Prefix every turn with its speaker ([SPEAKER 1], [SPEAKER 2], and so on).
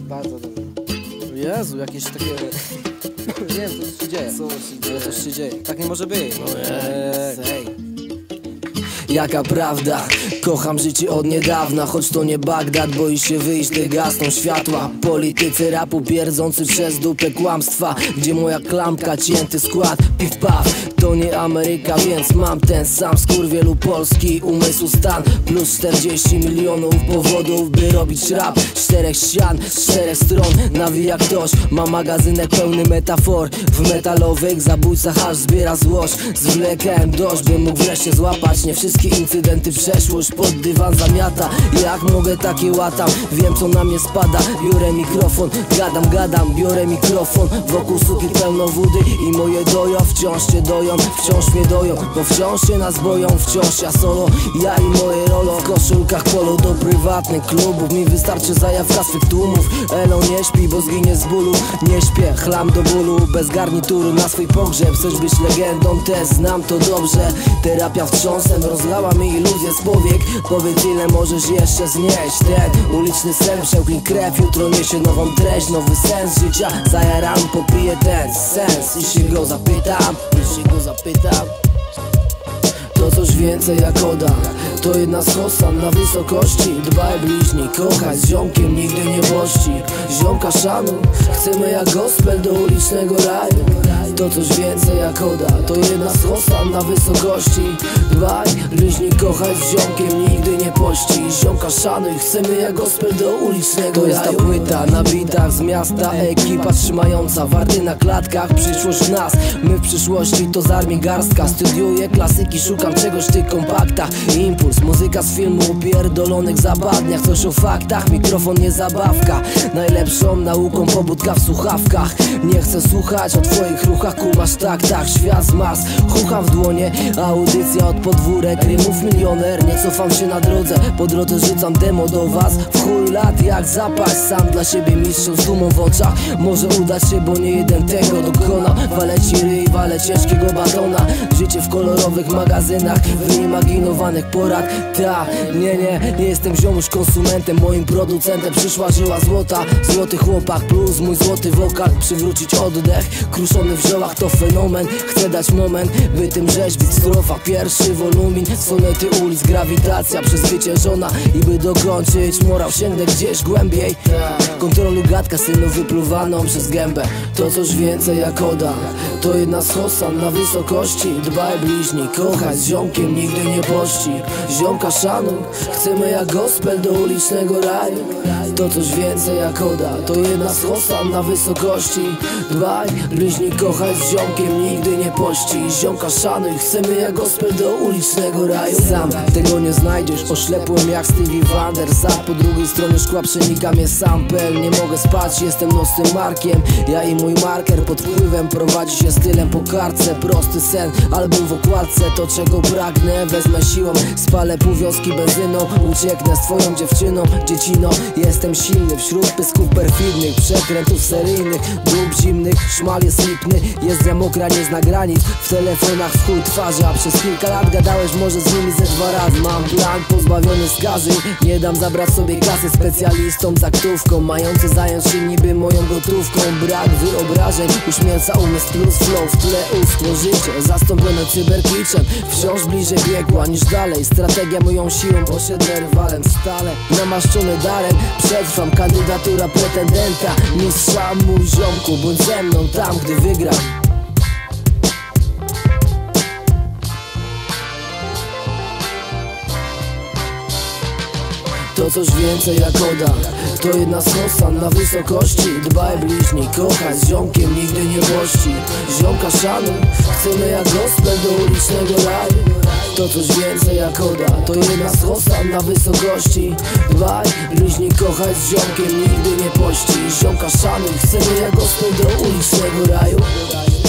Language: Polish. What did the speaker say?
[SPEAKER 1] bardzo dobrze.
[SPEAKER 2] Jezu, jakieś takie... Nie wiem, co się dzieje. Coś się dzieje. Tak nie może być.
[SPEAKER 3] Jaka prawda? Kocham życie od niedawna, choć to nie Bagdad. Boi się wyjść, gdy gasną światła. Politycy rapu pierdzący przez dupę kłamstwa, gdzie moja klamka, cięty skład, piw paw. To nie Ameryka, więc mam ten sam skurwielu polski umysł stan. Plus 40 milionów powodów, by robić rap. 4 ścian, 4 stron nawija ktoś. Ma magazynek pełny metafor. W metalowych zabójcach aż zbiera złość. Zwlekałem dość, bym mógł wreszcie złapać. Nie wszystkie incydenty przeszłość pod dywan zamiata. Jak mogę takie łatam? Wiem co na mnie spada. Biorę mikrofon, gadam, biorę mikrofon. Wokół suki pełno wody i moje dojo wciąż cię doją, wciąż mnie doją, bo wciąż się nas boją. Wciąż ja solo, ja i moje rolo. W koszulkach polo do prywatnych klubów. Mi wystarczy zajawka swych tłumów. Elo nie śpi, bo zginie z bólu. Nie śpię, chlam do bólu. Bez garnituru na swój pogrzeb. Chcesz być legendą, też znam to dobrze. Terapia wstrząsem rozlała mi iluzję z powiek. Powiedz ile możesz jeszcze znieść. Ten uliczny sen przełknij krew. Jutro niesie nową treść, nowy sens życia. Zajaram, popiję ten sens. Jeśli go zapytam, to coś więcej jak oda. To jedna z hosan na wysokości. Dbaj bliźni, kochaj z ziomkiem, nigdy nie bości. Ziomka szanuj, chcemy jak gospel do ulicznego raju. To coś więcej jak oda. To jedna z hosan na wysokości. Dbaj bliźni, kochaj z ziomkiem, nigdy nie pości. Ziomka szanuj, chcemy jak gospel do ulicznego raju. To jest ta płyta na bitach z miasta. Ekipa trzymająca warty na klatkach. Przyszłość w nas, my w przyszłości to z armii garstka. Studiuję klasyki, szukam czegoś w tych kompaktach. Impuls, muzyka z filmu o pierdolonych zapadniach. Coś o faktach, mikrofon nie zabawka. Najlepszą nauką pobudka w słuchawkach. Nie chcę słuchać o twoich ruchach, kumasz tak, świat z Mars. Chucham w dłonie, audycja od podwórek. Rymów milioner, nie cofam się na drodze. Po drodze rzucam demo do was. W chuj lat jak zapaść, sam dla siebie mistrzem z dumą w oczach. Może udać się, bo nie jeden tego dokona. Walę ci ryj, walę ciężkiego batona. Życie w kolorowych magazynach, wyimaginowanych porad. Nie jestem ziomuś konsumentem, moim producentem przyszła żyła złota. Złoty chłopak plus mój złoty wokal. Przywrócić oddech, kruszony w ziołach to fenomen. Chcę dać moment, by tym rzeźbić strofa. Pierwszy wolumin, sonety ulic, grawitacja przezwyciężona. I by dokończyć morał sięgnę gdzieś głębiej. Kontroluj gadkę synu wypluwaną przez gębę. To coś więcej jak oda. To jedna z hosan na wysokości. Dbaj bliźni, kochaj z ziomkiem, nigdy nie pości. Ziomka szanuj, chcemy jak gospel do ulicznego raju. To coś więcej jak oda. To jedna z hosan na wysokości. Dbaj bliźni, kochaj z ziomkiem, nigdy nie pości. Ziomka szanuj, chcemy jak gospel do ulicznego raju. Sam tego nie znajdziesz, oślepłem jak Stevie Wonder. Po drugiej stronie szkła przenika mnie sample. Nie mogę spać, jestem nocnym markiem. Ja i mój marker pod wpływem prowadzi się stylem po kartce. Prosty sen, album w okładce. To czego pragnę, wezmę siłą. Spalę pół wioski benzyną. Ucieknę z twoją dziewczyną, dziecino. Jestem silny wśród pysków perfidnych, przekrętów seryjnych, dób zimnych, szmal jest lipny. Jest mokra, nie zna granic. W telefonach w chuj twarzy, a przez kilka lat gadałeś może z nimi ze 2 razy. Mam plan pozbawiony skazy. Nie dam zabrać sobie kasy specjalistom z aktówką, mający zająć się niby moją gotówką. Brak wyobrażeń, uśmierca umysł plus flow. W tle ustro życie, zastąpione cyberkiczem. Wciąż bliżej biegła niż dalej. Strategia moją siłą, osiedlę rywalem stale. Namaszczony darem, przetrwam, kandydatura pretendenta. Mistrza mój ziomku, bądź ze mną tam, gdy wygram. To coś więcej jak oda. To jedna z hosan na wysokości. Dbaj bliźni, kochaj z ziomkiem, nigdy nie bości. Ziomka szanuj, chcemy jak gospel do ulicznego raju. To coś więcej jak oda. To jedna z hosan na wysokości. Dbaj bliźni, kochaj z ziomkiem, nigdy nie pości. Ziomka szanuj, chcemy jak gospel do ulicznego raju.